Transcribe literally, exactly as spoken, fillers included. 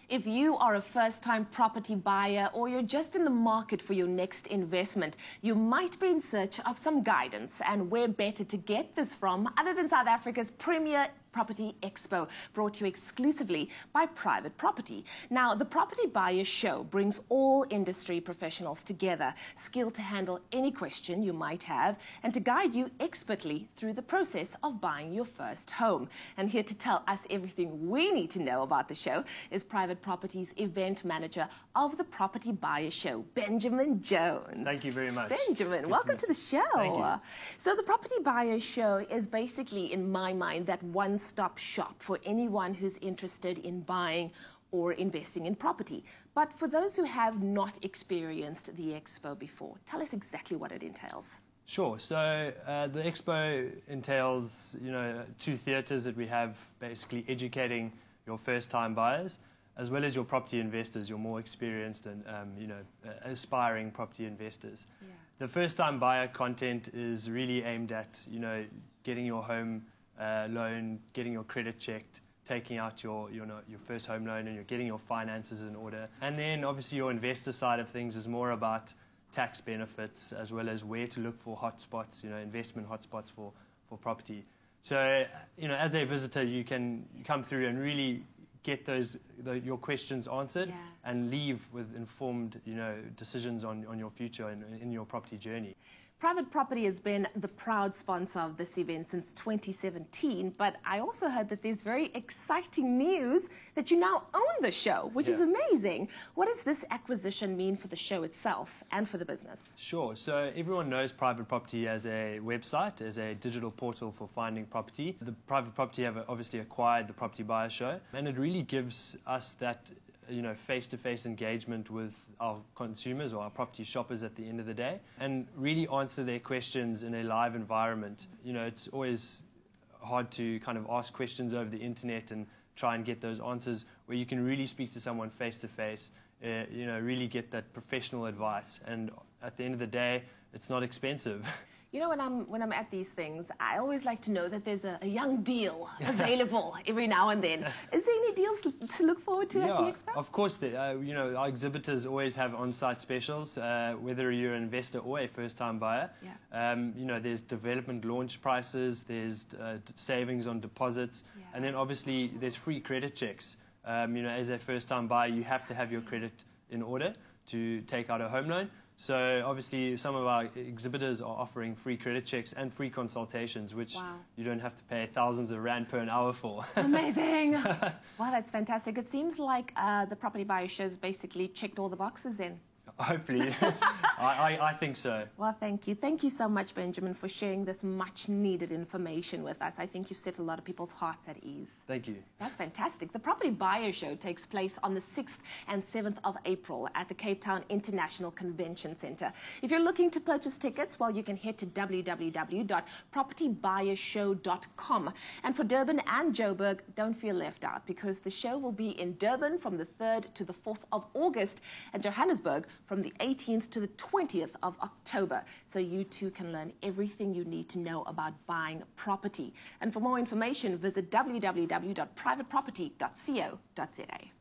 If you are a first-time property buyer or you're just in the market for your next investment, you might be in search of some guidance, and where better to get this from other than South Africa's premier Property Expo, brought to you exclusively by Private Property. Now, the Property Buyer Show brings all industry professionals together, skilled to handle any question you might have and to guide you expertly through the process of buying your first home. And here to tell us everything we need to know about the show is Private Property's event manager of the Property Buyer Show, Benjamin Jones. Thank you very much. Benjamin, Good welcome to, to the show. Thank you. So the Property Buyer Show is basically, in my mind, that one stop shop for anyone who's interested in buying or investing in property. But for those who have not experienced the expo before, tell us exactly what it entails. Sure. So uh, the expo entails, you know, two theatres that we have, basically educating your first-time buyers as well as your property investors, your more experienced and um, you know, uh, aspiring property investors. Yeah. The first-time buyer content is really aimed at, you know, getting your home Uh, loan, getting your credit checked, taking out your, your your first home loan, and you're getting your finances in order. And then obviously your investor side of things is more about tax benefits as well as where to look for hotspots, you know, investment hotspots for, for property. So, you know, as a visitor, you can come through and really get those the, your questions answered, yeah, and leave with informed, you know, decisions on, on your future and in your property journey. Private Property has been the proud sponsor of this event since twenty seventeen, but I also heard that there's very exciting news that you now own the show, which, yeah, is amazing. What does this acquisition mean for the show itself and for the business? Sure. So everyone knows Private Property as a website, as a digital portal for finding property. The Private Property have obviously acquired the Property Buyer Show, and it really gives us that, you know, face-to-face engagement with our consumers or our property shoppers at the end of the day, and really answer their questions in a live environment. You know, it's always hard to kind of ask questions over the internet and try and get those answers where you can really speak to someone face-to-face, uh, you know, really get that professional advice. And at the end of the day, it's not expensive. You know, when I'm when I'm at these things, I always like to know that there's a, a young deal available every now and then. Is there any deals to look forward to, yeah, at the expo? Of course, the, uh, you know, our exhibitors always have on-site specials, uh, whether you're an investor or a first-time buyer. Yeah. Um, you know, there's development launch prices, there's uh, savings on deposits, yeah, and then obviously there's free credit checks. Um, you know, as a first-time buyer, you have to have your credit in order to take out a home loan. So obviously some of our exhibitors are offering free credit checks and free consultations, which, wow, you don't have to pay thousands of rand per an hour for. Amazing. Wow, that's fantastic. It seems like uh, the Property Buyer Show's basically checked all the boxes then. Hopefully. I, I, I think so. Well, thank you. Thank you so much, Benjamin, for sharing this much-needed information with us. I think you've set a lot of people's hearts at ease. Thank you. That's fantastic. The Property Buyer Show takes place on the sixth and seventh of April at the Cape Town International Convention Centre. If you're looking to purchase tickets, well, you can head to w w w dot property buyer show dot com. And for Durban and Joburg, don't feel left out, because the show will be in Durban from the third to the fourth of August and Johannesburg from the eighteenth to the twentieth of October, so you too can learn everything you need to know about buying property. And for more information, visit w w w dot private property dot co dot za.